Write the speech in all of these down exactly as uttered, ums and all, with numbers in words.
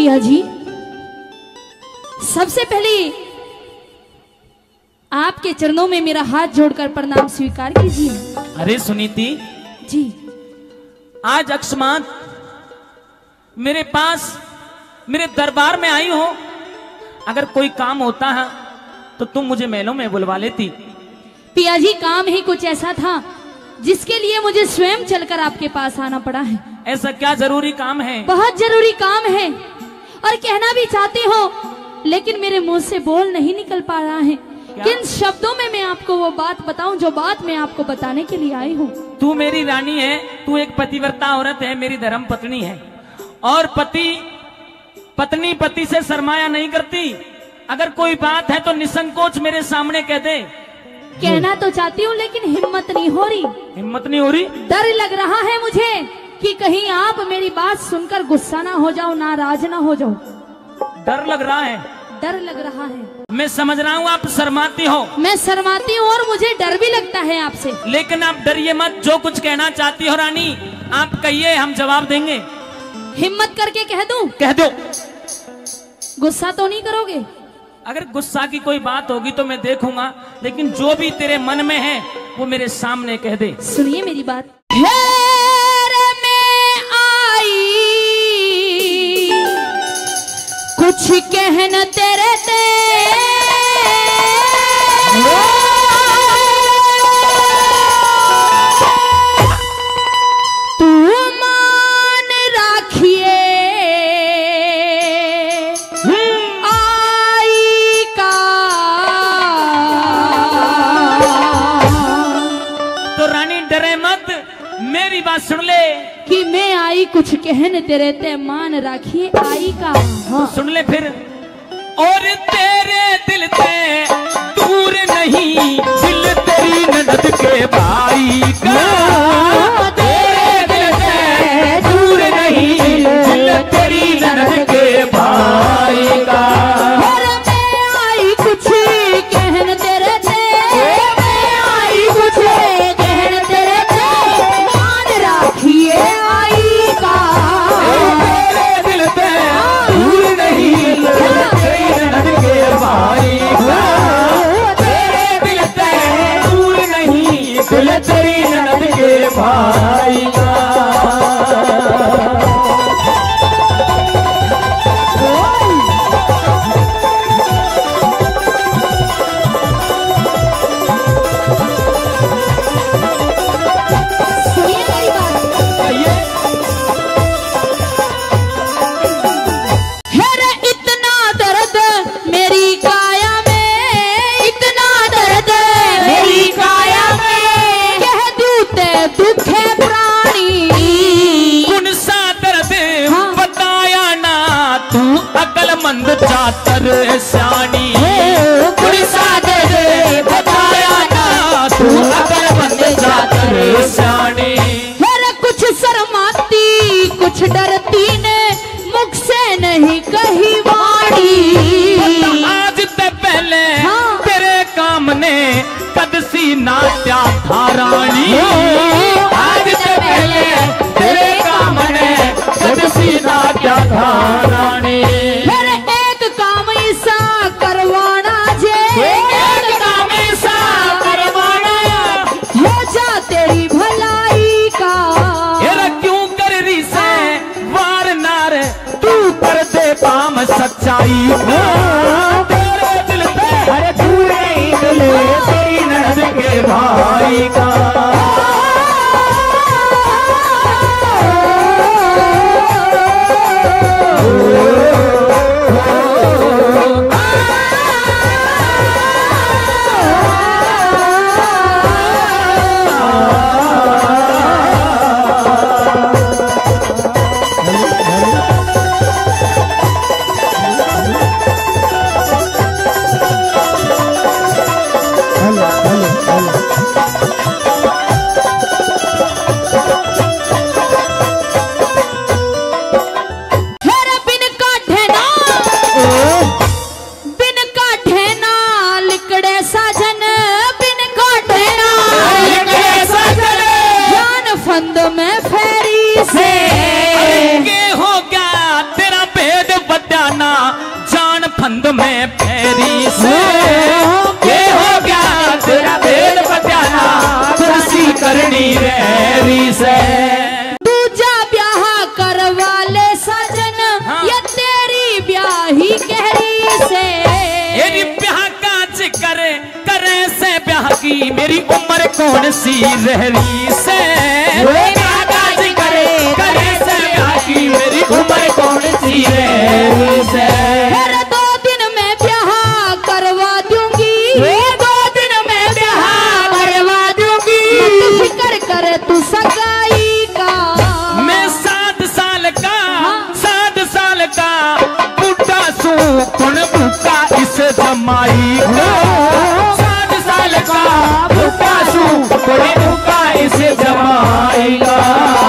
पिया जी, सबसे पहले आपके चरणों में मेरा हाथ जोड़कर प्रणाम स्वीकार कीजिए। अरे सुनीति जी, आज अकस्मात मेरे पास मेरे दरबार में आई हो। अगर कोई काम होता है तो तुम मुझे महलों में बुलवा लेती। पिया जी, काम ही कुछ ऐसा था जिसके लिए मुझे स्वयं चलकर आपके पास आना पड़ा है। ऐसा क्या जरूरी काम है? बहुत जरूरी काम है और कहना भी चाहती हो, लेकिन मेरे मुंह से बोल नहीं निकल पा रहा है। किन शब्दों में मैं आपको वो बात बताऊं जो बात मैं आपको बताने के लिए आई हूँ। तू मेरी रानी है, तू एक पतिव्रता औरत है, मेरी धर्म पत्नी है। और पति पत्नी पति से शर्माया नहीं करती। अगर कोई बात है तो निसंकोच मेरे सामने कह दे। कहना तो चाहती हूँ लेकिन हिम्मत नहीं हो रही। हिम्मत नहीं हो रही? डर लग रहा है मुझे कि कहीं आप मेरी बात सुनकर गुस्सा ना हो जाओ, नाराज ना हो जाओ। डर लग रहा है? डर लग रहा है। मैं समझ रहा हूँ आप शर्माती हो। मैं शर्माती हूँ और मुझे डर भी लगता है आपसे। लेकिन आप डरिए मत, जो कुछ कहना चाहती हो रानी आप कहिए, हम जवाब देंगे। हिम्मत करके कह दूं? कह दो। गुस्सा तो नहीं करोगे? अगर गुस्सा की कोई बात होगी तो मैं देखूंगा, लेकिन जो भी तेरे मन में है वो मेरे सामने कह दे। सुनिए मेरी बात। घेर में आई कुछ कहना तेरे ते तू मान राखिए आई का। तो रानी डरे मत, मेरी बात सुन ले कि मैं आई कुछ कहन तेरे ते मान राखिए आई का। हाँ। तो सुन ले फिर। और तेरे दिल से दूर नहीं दिल तेरी ननद के भाई का। तेरे दिल से दूर नहीं दिल तेरी ननद के भाई का। और मैं आई कुछ कहन तेरे ते, मैं आई कुछ कहन तेरे ते मान राखिए आई का। तेरे दिल से दूर नहीं दिल तेरी ननद के भाई का। तेरे दिल से दूर नहीं दिल तेरी ननद के भाई का। सुनिए मेरी बात। है रे इतना दर्द मेरी काया में, इतना दर्द मेरी काया में कह दूं ते दुख है प्राणी। कौन सा दर्द हाँ। बताया ना तू अकलमंद चातर स्यानी। कौन सा दर्द बताया ना तू अकलमंद चातर स्यानी। है रे कुछ शर्माती कुछ डरती ने मुख से नहीं कही वाणी। आज ते पहले हाँ। तेरे काम ने कदसी नाट्या था रानी। आज ते पहले तेरे काम ने कदसी नाट्या था रानी। फिर एक काम ऐसा करवाना जे, एक काम ऐसा करवाना हो जा तेरी भलाई का। येरा क्यों कर रही से वार नार तू कर दे काम सच्चाई को। तेरे दिल पे हर तू नहीं दिल तेरी ननद के भाई का। संबंध में फेरी से ये हो गया तेरा भेद बचाना खुशी करनी रेरी से। दूजा ब्याह करवा ले सजन हाँ। ये तेरी ब्याही कहरी से। मेरी ब्याह काज करे करे से ब्याह की मेरी उम्र कौन सी रहरी से। ब्याह काज करे करे से ब्याह की मेरी उम्र कौन सी रहरी से। फिर दो दिन में ब्याह करवा दूंगी दो दिन में ब्याह करवा दूंगी। मत फिक्र करे तू सगाई का। मैं सात साल का सात साल का बूढ़ा सू कौन भूखा इस जमाई का। सात साल का बूढ़ा सू कौन भूखा इस जमाई का।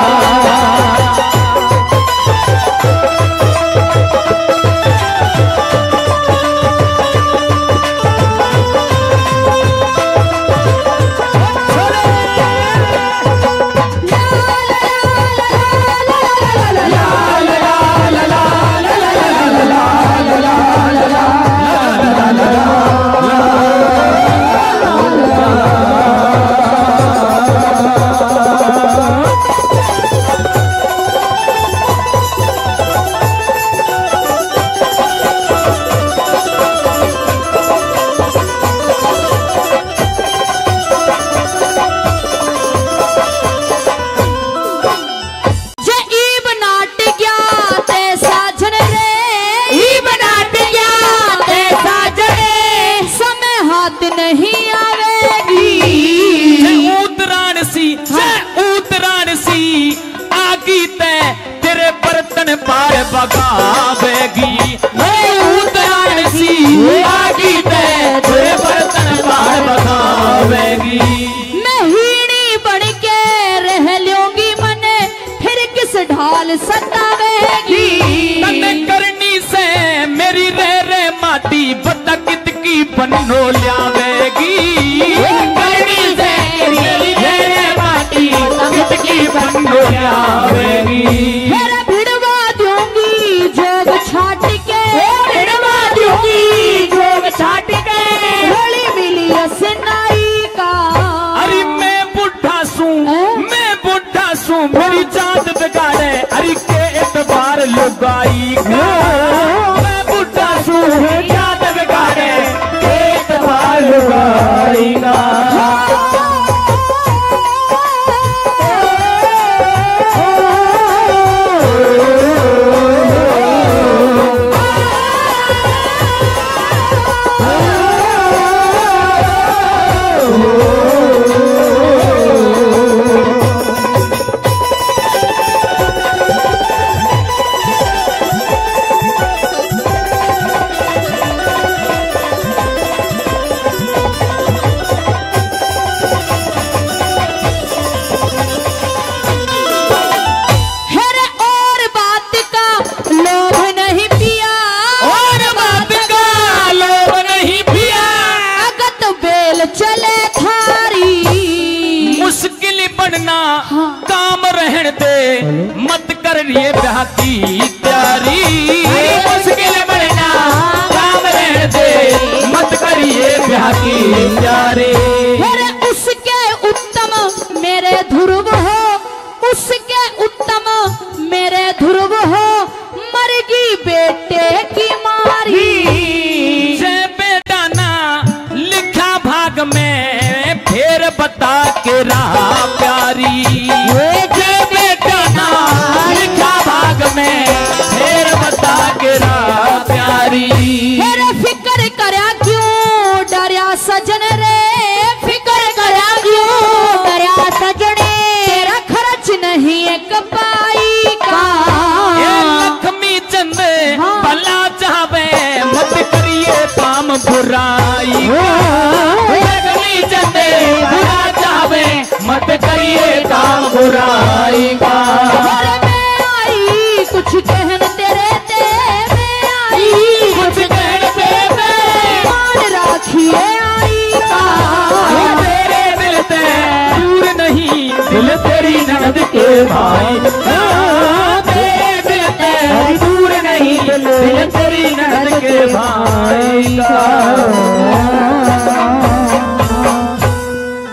बगावेगी उतराण सी आगी ते तेरे बर्तन पार बगावेगी। मैं हीणी बन के रह लूंगी मने फिर किस ढाल सतावेगी। तने करनी से मेरी रे रे माटी बता कित की बनो ल्यावेगी। करनी से मेरी रे रे माटी कित की बनो ल्यावेगी। छाट के भिड़वा दूंगी जोग छाट के होली मिली असनाई का। अरे मैं बुढ़ा सूं मैं बुढ़ा सूं मेरी जात बिगाड़े अरे के एतबार लुगाई का। मैं बुढ़ा सूं जात बिगाड़े के एतबार लुगाई का। चले थारी मुश्किल बनना काम रहन दे मत कर ये ब्याह की तैयारी। मुश्किल बनना काम रहन दे मत कर ये ब्याह की तैयारी। फिर उसके उत्तम मेरे ध्रुव हो उसके उत्तम मेरे ध्रुव हो मरगी बेटे की मारी। जय बेटा ना लिखा भाग में फिर बता के रहा प्यारी। जय बेटा ना लिखा भाग में फिर बता के रहा प्यारी। फिर फिक्र करया क्यों डरिया सजन रे फिक्र करया क्यों डरिया सजने तेरा खर्च नहीं एक पाई का। ये लक्ष्मी चंद भला चाहवे मत करिए काम बुराई का। लक्ष्मी चंद भला चाहवे मत करिए काम बुराई का। मैं आई कुछ कहन तेरे ते मैं आई कुछ कहन तेरे मान राखिए आई का। तेरे दिल ते दूर नहीं दिल तेरी ननद के भाई। तेरे दिल ते दूर नहीं दिल तेरी ननद